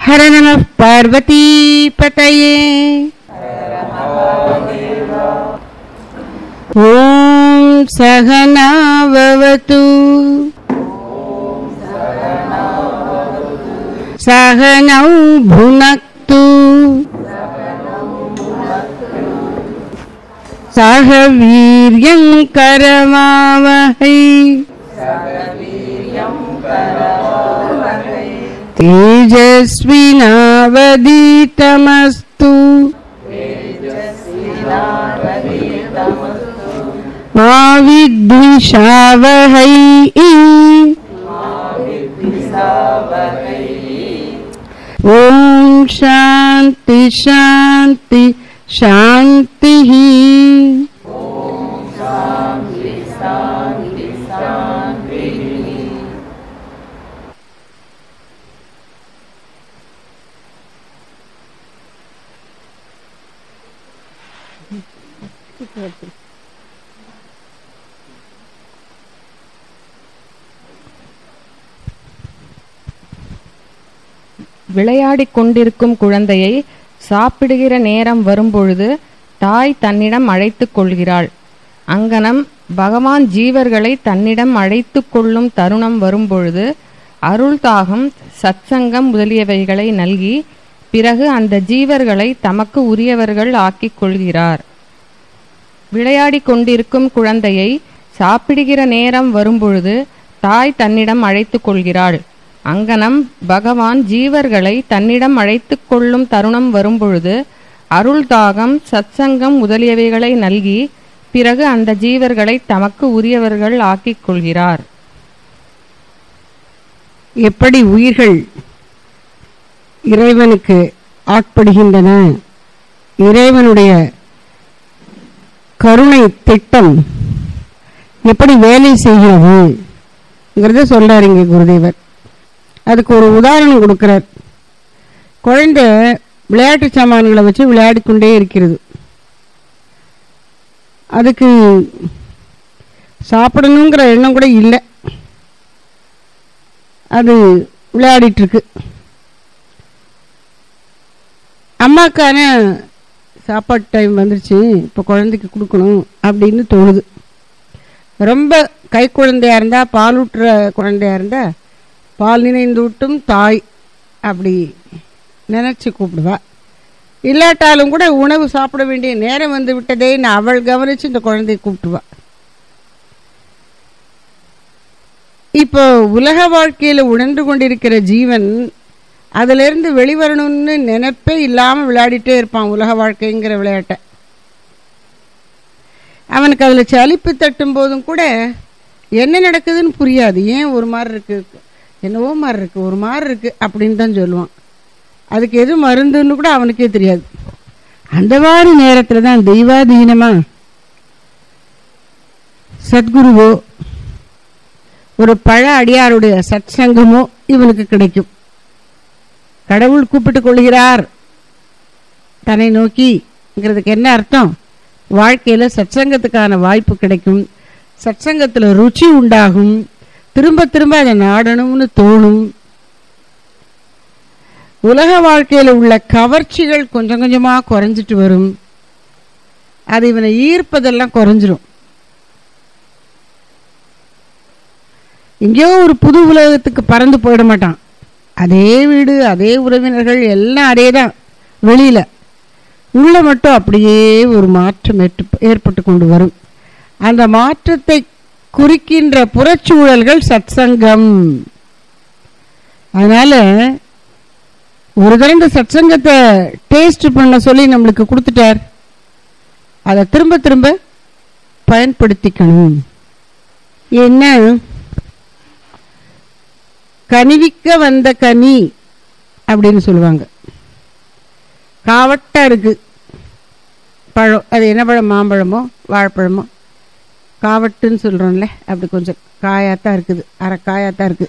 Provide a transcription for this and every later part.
हर नमः पार्वती पतये। ओम सहना भवतु सहनौ भुनक्तु सह वीर्यं करवावहै तेजस्विनावधीतमस्तु मा विद्विषावहै ओम शांति शांति शांति। விளையாடிக் கொண்டிருக்கும் குழந்தையை சாப்பிடுகிற நேரம் வரும்பொழுது தாய் தன்னிடம் அழைத்துக் கொள்கிறாள். அங்கனம் பகவான் ஜீவர்களை தன்னிடம் அழைத்து கொள்ளும் தருணம் வரும்பொழுது அருள் தாகம் சத்சங்கம் முதலியவைகளை நல்கி பிறகு அந்த ஜீவர்களை தமக்கு உரியவர்கள் ஆக்கிக் கொள்கிறார். விளையாடிக் கொண்டிருக்கும் குழந்தையை சாப்பிடுகிற நேரம் வரும்பொழுது தாய் தன்னிடம் அழைத்து கொள்கிறாள். அங்கனம் பகவான் ஜீவர்களை தன்னிடம் அழைத்து கொள்ளும் தருணம் வரும்பொழுது அருள் தாகம் சத்சங்கம் முதலியவைகளை நல்கி பிறகு அந்த ஜீவர்களை தமக்கு உரியவர்கள் ஆக்கிக் கொள்கிறார். எப்படி உயிர்கள் இறைவனுக்கு ஆட்படுகின்றன, இறைவனுடைய கருணை திட்டம் எப்படி வேலை செய்கிறது சொல்றாரு இங்க குருதேவர். அதுக்கு ஒரு உதாரணம் கொடுக்கிறார். குழந்தை விளையாட்டு சாமான்களை வச்சு விளையாடிக்கொண்டே இருக்கிறது. அதுக்கு சாப்பிடணுங்கிற எண்ணம் கூட இல்லை, அது விளையாடிட்டு இருக்கு. அம்மாக்கான சாப்பாடு டைம் வந்துருச்சு, இப்போ குழந்தைக்கு கொடுக்கணும் அப்படின்னு தோணுது. ரொம்ப கை குழந்தையா இருந்தா, பாலூட்டுற குழந்தையா இருந்தா பால் நினைந்தூட்டும் தாய் அப்படி நினைச்சு கூப்பிடுவா. இல்லாட்டாலும் கூட உணவு சாப்பிட வேண்டிய நேரம் வந்து விட்டதேன்னு அவள் கவனிச்சு இந்த குழந்தையை கூப்பிட்டுவா. இப்போ உலக வாழ்க்கையில உணர்ந்து கொண்டிருக்கிற ஜீவன் அதிலிருந்து வெளிவரணும்னு நினைப்பே இல்லாம விளையாடிட்டே இருப்பான். உலக வாழ்க்கைங்கிற விளையாட்டை அவனுக்கு அதுல சலிப்பு தட்டும் போதும் கூட என்ன நடக்குதுன்னு புரியாது. ஏன் ஒரு மாதிரி இருக்கு, என்னவோ மாதிரி இருக்கு, ஒரு மாதிரி இருக்கு அப்படின்னு தான் சொல்லுவான். அதுக்கு எது மருந்துன்னு கூட அவனுக்கே தெரியாது. அந்த மாதிரி நேரத்துல தான் தெய்வாதீனமா சத்குருவோ ஒரு பழ அடியாருடைய சத்சங்கமோ இவனுக்கு கிடைக்கும். கடவுள் கூப்பிட்டு கொள்கிறார் தன்னை நோக்கிங்கிறதுக்கு என்ன அர்த்தம்? வாழ்க்கையில சத்சங்கத்துக்கான வாய்ப்பு கிடைக்கும், சத்சங்கத்துல ருச்சி உண்டாகும், திரும்ப திரும்ப அதை நாடணும்னு தோணும். உலக வாழ்க்கையில உள்ள கவர்ச்சிகள் கொஞ்சம் கொஞ்சமா குறைஞ்சிட்டு வரும். அது இவனை ஈர்ப்பதெல்லாம் குறைஞ்சிரும். எங்கேயோ ஒரு புது உலகத்துக்கு பறந்து போயிட மாட்டான். அதே வீடு, அதே உறவினர்கள் எல்லாம் அதே தான். வெளியில உள்ள மட்டும் அப்படியே ஒரு மாற்றம் ஏற்பட்டு கொண்டு வரும். அந்த மாற்றத்தை குறிக்கின்ற புறச்சூழல்கள் சத்சங்கம். அதனால ஒரு தடவை சத்சங்கத்தை டேஸ்ட் பண்ண சொல்லி நம்மளுக்கு கொடுத்துட்டார், அதை திரும்ப திரும்ப பயன்படுத்திக்கணும். என்ன கனிவிக்க வந்த கனி அப்படின்னு சொல்லுவாங்க. காவட்டா இருக்கு பழம், அது என்ன பழம், மாம்பழமோ வாழைப்பழமோ, காவட்டுன்னு சொல்றோம்ல, அப்படி கொஞ்சம் காயாத்தான் இருக்குது, அரை காயாத்தான் இருக்கு.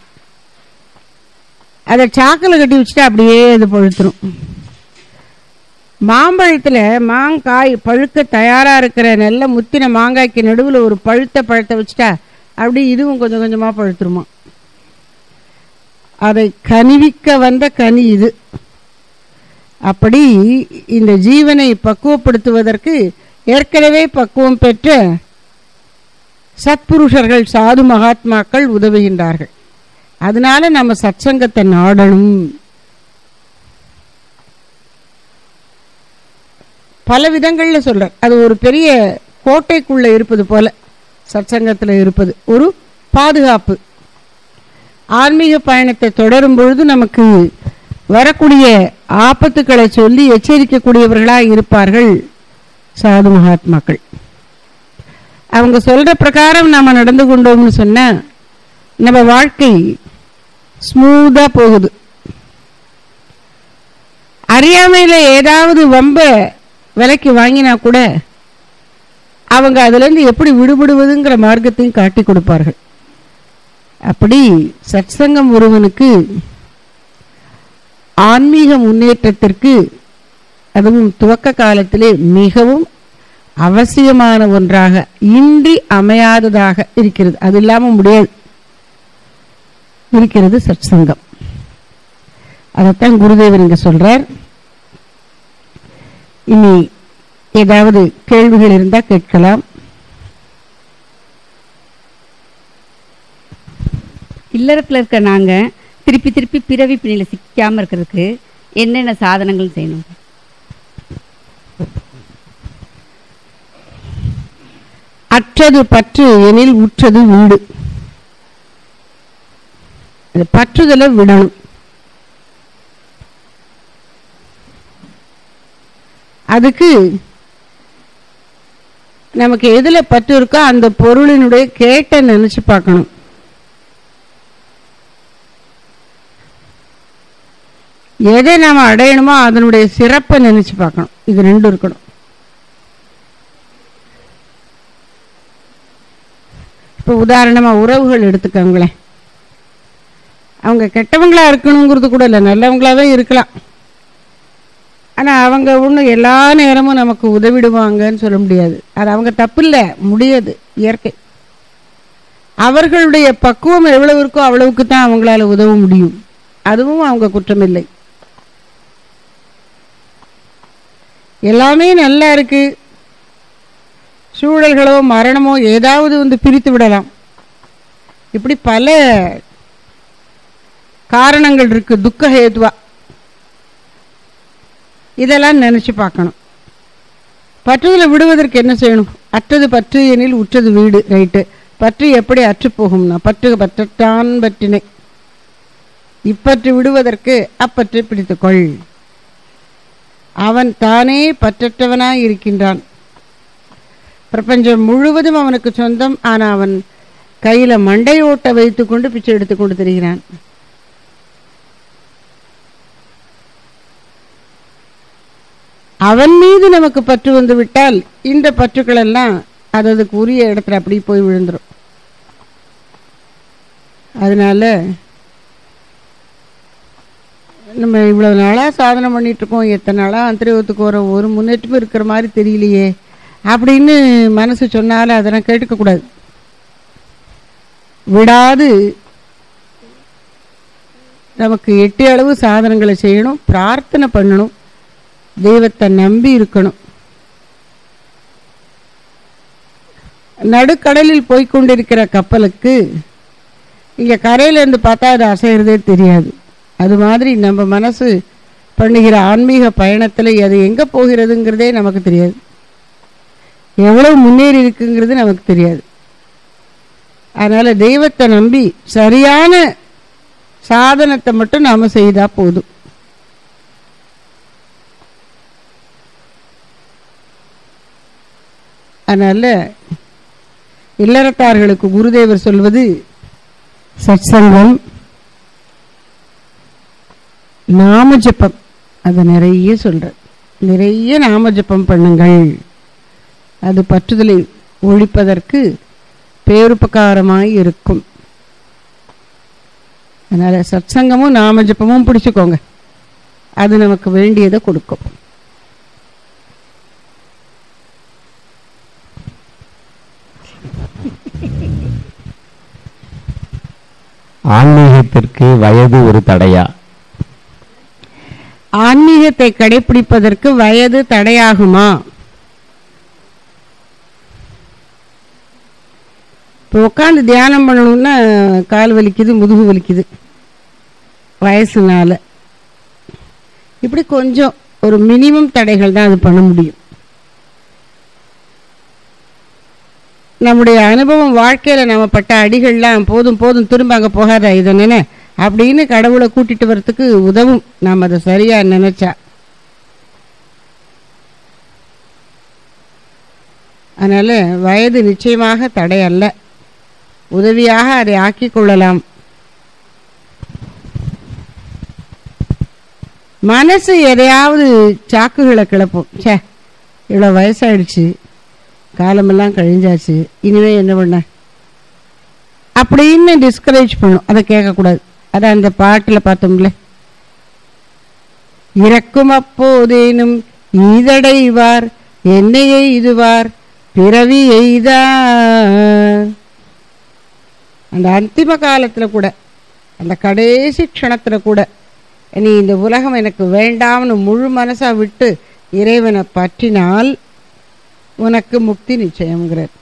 அதை சாக்கில் கட்டி வச்சுட்டா அப்படியே அது பழுத்துரும். மாம்பழத்துல மாங்காய் பழுக்க தயாரா இருக்கிற நல்ல முத்தின மாங்காய்க்கு நடுவில் ஒரு பழுத்த பழத்தை வச்சுட்டா அப்படி இதுவும் கொஞ்சம் கொஞ்சமா பழுத்துருமா. அதை கனிவிக்க வந்த கனி இது. அப்படி இந்த ஜீவனை பக்குவப்படுத்துவதற்கு ஏற்கனவே பக்குவம் பெற்ற சத்புருஷர்கள் சாது மகாத்மாக்கள் உதவுகின்றார்கள். அதனால நம்ம சத்சங்கத்தை நாடணும். பல விதங்கள்ல சொல்றார். அது ஒரு பெரிய கோட்டைக்குள்ள இருப்பது போல சத்சங்கத்தில் இருப்பது ஒரு பாதுகாப்பு. ஆன்மீக பயணத்தை தொடரும் பொழுது நமக்கு வரக்கூடிய ஆபத்துக்களை சொல்லி எச்சரிக்கக்கூடியவர்களாக இருப்பார்கள் சாது மகாத்மாக்கள். அவங்க சொல்ற பிரகாரம் நாம நடந்து கொண்டோம்னு சொன்னா நம்ம வாழ்க்கை ஸ்மூதா போகுது. அறியாமையில ஏதாவது வம்ப விலைக்கு வாங்கினா கூட அவங்க அதுல இருந்து எப்படி விடுபடுவதுங்கிற மார்க்கத்தையும் காட்டி கொடுப்பார்கள். அப்படி சத்சங்கம் ஒருவனுக்கு ஆன்மீக முன்னேற்றத்திற்கு அதுவும் துவக்க காலத்திலே மிகவும் அவசியமான ஒன்றாக இன்றி அமையாததாக இருக்கிறது. அது இல்லாம முடியாது இருக்கிறது சத்சங்கம். அதைத்தான் குருதேவர் இங்க சொல்றார். இனி ஏதாவது கேள்விகள் இருந்தா கேட்கலாம். இல்லறத்துல இருக்க நாங்க திருப்பி திருப்பி பிறவி பிணியில சிக்காம இருக்கிறதுக்கு என்னென்ன சாதனங்கள் செய்யணும்? அற்றது பற்று எனில் உற்றது வீடு. பற்றுதலை விடணும். அதுக்கு நமக்கு எதுல பற்று இருக்கோ அந்த பொருளினுடைய கேட்ட நினைச்சு பார்க்கணும். எதை நாம அடையணுமோ அதனுடைய சிறப்பை நினைச்சு பார்க்கணும். இது ரெண்டும் இருக்கணும். இப்ப உதாரணமா உறவுகள் எடுத்துக்கோங்களேன். அவங்க கெட்டவங்களா இருக்கணுங்கிறது கூட இல்லை, நல்லவங்களா தான் இருக்கலாம். ஆனா அவங்க ஒன்றும் எல்லா நேரமும் நமக்கு உதவிடுவாங்கன்னு சொல்ல முடியாது. அது அவங்க தப்பு இல்லை, முடியாது, இயற்கை. அவர்களுடைய பக்குவம் எவ்வளவு இருக்கோ அவ்வளவுக்கு தான் அவங்களால உதவ முடியும். அதுவும் அவங்க குற்றம் இல்லை. எல்லாமே நல்லா இருக்கு, சூழல்களோ மரணமோ ஏதாவது வந்து பிரித்து விடலாம். இப்படி பல காரணங்கள் இருக்கு துக்க ஹேதுவா. இதெல்லாம் நினைச்சு பார்க்கணும். பற்றுதலை விடுவதற்கு என்ன செய்யணும்? அற்றது பற்று எனில் உற்றது வீடு. ரைட்டு. பற்று எப்படி அற்று போகும்னா பற்று பற்றத்தான் பற்றினை. இப்பற்று விடுவதற்கு அப்பற்றை பிடித்துக்கொள். அவன் தானே பற்றற்றவனாய் இருக்கின்றான். பிரபஞ்சம் முழுவதும் அவனுக்கு சொந்தம். ஆனா அவன் கையில மண்டையோட்ட வைத்துக் கொண்டு பிச்சை எடுத்துக்கொண்டு திரிகிறான். அவன் மீது நமக்கு பற்று வந்து விட்டால் இந்த பற்றுக்கள் எல்லாம் அதுக்கு உரிய இடத்துல அப்படி போய் விழுந்துடும். அதனால நம்ம இவ்வளவு நாளா சாதனை பண்ணிட்டு இருக்கோம், எத்தனை நாளா அந்தரியோகத்துக்கு வர ஒரு முன்னேற்றமும் இருக்கிற மாதிரி தெரியலையே அப்படின்னு மனசு சொன்னால அதெல்லாம் கேட்டுக்க கூடாது. விடாது நமக்கு எட்டு அளவு சாதனங்களை செய்யணும், பிரார்த்தனை பண்ணணும், தெய்வத்தை நம்பி இருக்கணும். நடுக்கடலில் போய்கொண்டிருக்கிற கப்பலுக்கு இங்க கரையில இருந்து பார்த்தா அது அசைகிறதே தெரியாது. அது மாதிரி நம்ம மனசு பண்ணுகிற ஆன்மீக பயணத்துல அது எங்க போகிறதுங்கிறதே நமக்கு தெரியாது, எவ்வளவு முன்னேறி இருக்குங்கிறது நமக்கு தெரியாது. அதனால தெய்வத்தை நம்பி சரியான சாதனத்தை மட்டும் நாம செய்தா போதும். அதனால இல்லறத்தார்களுக்கு குருதேவர் சொல்வது சத்சங்கம், நாம ஜபம். அதை நிறைய சொல்ற, நிறைய நாம ஜபம் பண்ணுங்கள். அது பற்றுதலை ஒழிப்பதற்கு பேருபகாரமாய் இருக்கும். அதனால சத்சங்கமும் நாம ஜபமும் பிடிச்சுக்கோங்க, அது நமக்கு வேண்டியதை கொடுக்கும். ஆன்மீகத்திற்கு வயது ஒரு தடையா? ஆன்மீகத்தை கடைபிடிப்பதற்கு வயது தடையாகுமா? இப்போ உட்காந்து தியானம் பண்ணணும்னா கால் வலிக்குது, முதுகு வலிக்குது வயசுனால. இப்படி கொஞ்சம் ஒரு மினிமம் தடைகள் தான் அது பண்ண முடியும். நம்முடைய அனுபவம், வாழ்க்கையில் நம்ம பட்ட அடிகள்லாம் போதும் போதும் திரும்ப அங்கே போகாத இதை நினை அப்படின்னு கடவுளை கூட்டிட்டு வர்றதுக்கு உதவும், நாம் அதை சரியா நினைச்சா. அதனால வயது நிச்சயமாக தடை அல்ல, உதவியாக அதை ஆக்கிக் கொள்ளலாம். மனசு எதையாவது சாக்குகளை கிளப்பும். சே, இவ்வளோ வயசாயிடுச்சு, காலமெல்லாம் கழிஞ்சாச்சு, இனிமே என்ன பண்ண அப்படின்னு டிஸ்கரேஜ் பண்ணும். அதை கேட்கக்கூடாது. அதை அந்த பாட்டில் பார்த்தோம்ல, இறக்கும் அப்போதேனும் ஈதடைவார் என்னையை இதுவார் பிறவி எய்தார். அந்த அந்திம காலத்தில் கூட, அந்த கடைசி க்ஷணத்தில் கூட, நீ இந்த உலகம் எனக்கு வேண்டாம்னு முழு மனசா விட்டு இறைவனை பற்றினால் உனக்கு முக்தி நிச்சயம்ங்கிறார்.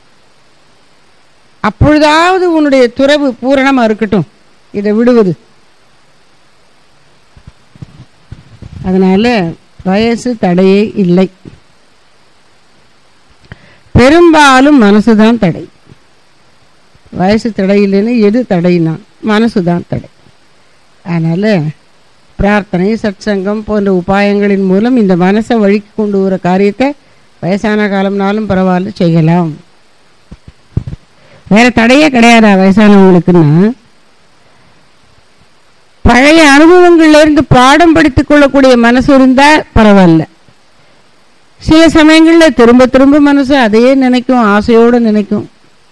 அப்பொழுதாவது உன்னுடைய துறவு பூரணமா இருக்கட்டும் இதை விடுவது. அதனால வயசு தடையே இல்லை. பெரும்பாலும் மனசுதான் தடை. வயசு தடை இல்லைன்னு எது தடைனா மனசுதான் தடை. அதனால பிரார்த்தனை, சத்சங்கம் போன்ற உபாயங்களின் மூலம் இந்த மனசை வழிக்கு கொண்டு வர காரியத்தை வயசான காலம்னாலும் பரவாயில்ல செய்யலாம். வேற தடையே கிடையாதா வயசானவங்களுக்குன்னா? பழைய அனுபவங்கள்ல இருந்து பாடம் படித்துக் கொள்ளக்கூடிய மனசு இருந்தா பரவாயில்ல. சில சமயங்கள்ல திரும்ப திரும்ப மனசு அதையே நினைக்கும், ஆசையோடு நினைக்கும்.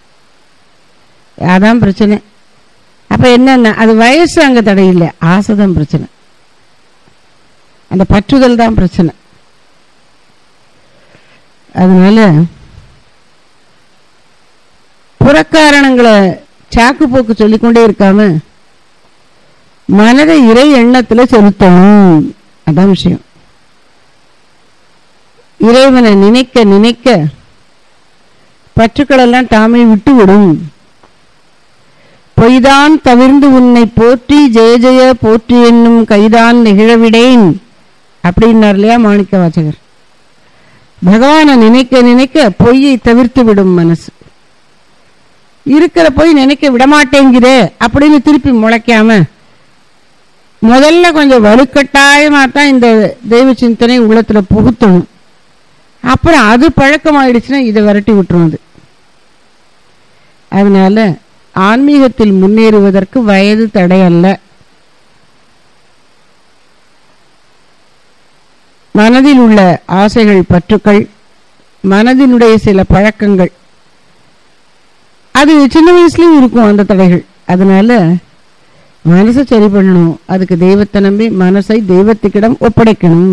அதான் பிரச்சனை. அப்ப என்னன்னா அது வயசு அங்க தடை இல்லை, ஆசைதான் பிரச்சனை. அந்த பற்றுதல் தான் பிரச்சனை. அதனால புறக்காரணங்களை சாக்கு போக்கு சொல்லிக்கொண்டே இருக்காம மனதை இறை எண்ணத்துல செலுத்தணும். அதான் விஷயம். இறைவனை நினைக்க நினைக்க பற்றுக்கள் எல்லாம் தாமே விட்டு விடும். பொய்தான் தவிர்ந்து உன்னை போற்றி ஜெய ஜெய போற்றி என்னும் கைதான் நிகழவிடேன் அப்படின்னார் இல்லையா மாணிக்க வாசகர். பகவானை நினைக்க நினைக்க பொய்யை தவிர்த்து விடும் மனசு. இருக்கிற பொய் நினைக்க விடமாட்டேங்கிற அப்படின்னு திருப்பி முளைக்காம முதல்ல கொஞ்சம் வலுக்கட்டாயமா தான் இந்த தெய்வ சிந்தனை உள்ளத்துல புகுத்தணும். அப்புறம் அது பழக்கமாயிடுச்சுன்னா இதை விரட்டி விட்டுரும். அது அதனால ஆன்மீகத்தில் முன்னேறுவதற்கு வயது தடை அல்ல. மனதில் உள்ள ஆசைகள், பற்றுக்கள், மனதினுடைய சில பழக்கங்கள், அது சின்ன வயசுலயும் இருக்கும் அந்த தடைகள். அதனால மனசை சரி பண்ணணும். அதுக்கு தெய்வத்தை நம்பி மனசை தெய்வத்துக்கிடம் ஒப்படைக்கணும்.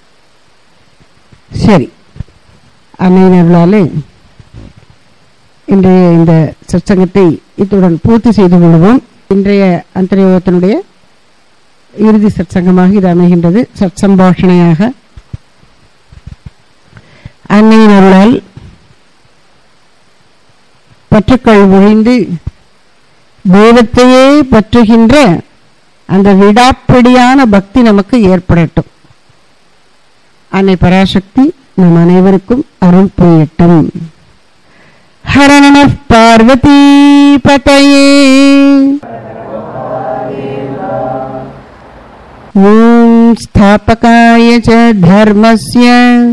சரி, அன்னையினர்களாலே இன்றைய இந்த சத்சங்கத்தை இத்துடன் பூர்த்தி செய்து கொள்வோம். இன்றைய அந்தர்யோகத்தினுடைய இறுதி சத்சங்கமாக இது அமைகின்றது. சத்சம்பாஷணையாக அன்னையின் அருளால் பற்றுக்கள் ஒழிந்து தெய்வத்தையே பற்றுகின்ற அந்த விடாப்பிடியான பக்தி நமக்கு ஏற்படட்டும். அன்னை பராசக்தி நம் அனைவருக்கும் அருள் புரியட்டும். ஹர நம பார்வதி பதயே. ஓம் ஸ்தாபகாய ச தர்மஸ்ய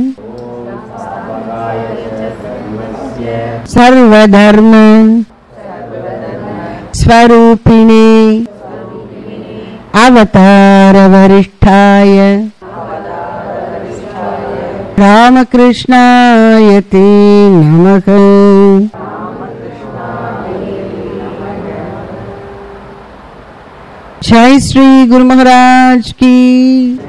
சர்வதர்ம ஸ்வரூபிணே அவதார வரிஷ்டாய ராமகிருஷ்ணாய தே நமக. जय श्री गुरु महाराज की।